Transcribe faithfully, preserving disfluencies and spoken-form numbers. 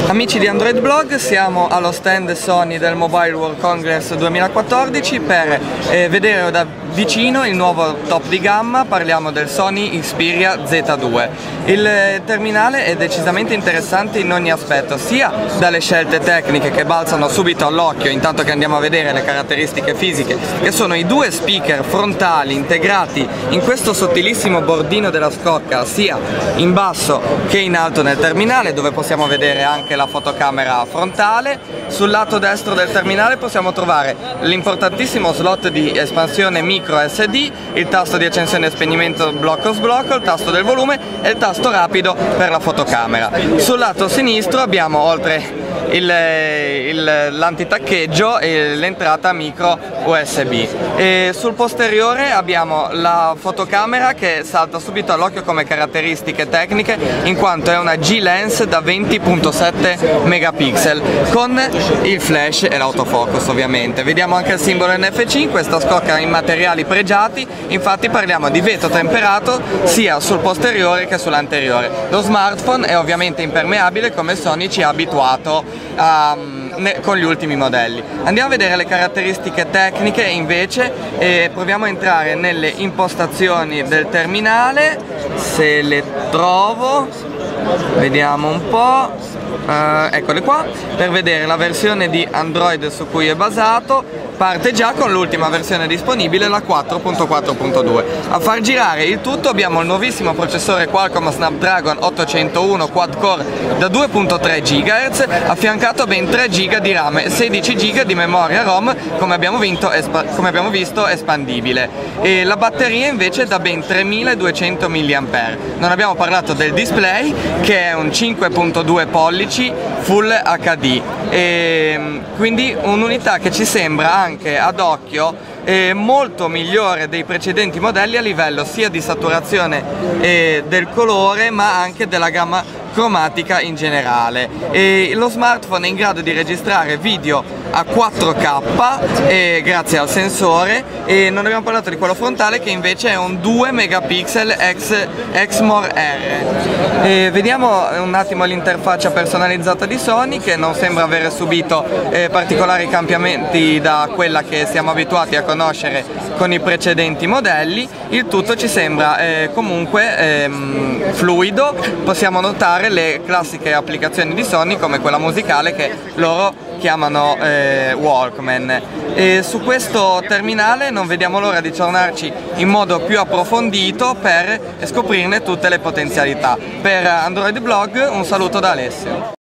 Amici di Android Blog, siamo allo stand Sony del Mobile World Congress duemilaquattordici per eh, vedere da vicino il nuovo top di gamma. Parliamo del Sony Xperia Z due. Il terminale è decisamente interessante in ogni aspetto, sia dalle scelte tecniche che balzano subito all'occhio intanto che andiamo a vedere le caratteristiche fisiche, che sono i due speaker frontali integrati in questo sottilissimo bordino della scocca, sia in basso che in alto nel terminale, dove possiamo vedere anche la fotocamera frontale. Sul lato destro del terminale possiamo trovare l'importantissimo slot di espansione micro S D, il tasto di accensione e spegnimento blocco sblocco, il tasto del volume e il tasto rapido per la fotocamera. Sul lato sinistro abbiamo, oltre l'antitaccheggio, e l'entrata micro U S B. E sul posteriore abbiamo la fotocamera che salta subito all'occhio come caratteristiche tecniche, in quanto è una G-Lens da venti virgola sette megapixel con il flash e l'autofocus ovviamente. Vediamo anche il simbolo N F C, questa scocca in materiali pregiati, infatti parliamo di vetro temperato sia sul posteriore che sull'anteriore. Lo smartphone è ovviamente impermeabile, come Sony ci ha abituato a, ne, con gli ultimi modelli. Andiamo a vedere le caratteristiche tecniche invece e proviamo a entrare nelle impostazioni del terminale, se le trovo. Vediamo un po', uh, eccole qua, per vedere la versione di Android su cui è basato. Parte già con l'ultima versione disponibile, la quattro punto quattro punto due. A far girare il tutto abbiamo il nuovissimo processore Qualcomm Snapdragon ottocentouno quad core da due virgola tre gigahertz, affiancato a ben tre giga di RAM e sedici giga di memoria ROM, come abbiamo, vinto, come abbiamo visto espandibile. E la batteria invece da ben tremiladuecento milliampere ora. Non abbiamo parlato del display, che è un cinque virgola due pollici Full H D, e quindi un'unità che ci sembra anche ad occhio è molto migliore dei precedenti modelli a livello sia di saturazione eh, del colore, ma anche della gamma cromatica in generale. E lo smartphone è in grado di registrare video a quattro K eh, grazie al sensore, e non abbiamo parlato di quello frontale, che invece è un due megapixel Exmor R. E vediamo un attimo l'interfaccia personalizzata di Sony, che non sembra avere subito eh, particolari cambiamenti da quella che siamo abituati a conoscere con i precedenti modelli. Il tutto ci sembra eh, comunque ehm, fluido. Possiamo notare le classiche applicazioni di Sony, come quella musicale che loro chiamano eh, Walkman. E su questo terminale non vediamo l'ora di aggiornarci in modo più approfondito per scoprirne tutte le potenzialità. Per Android Blog un saluto da Alessio.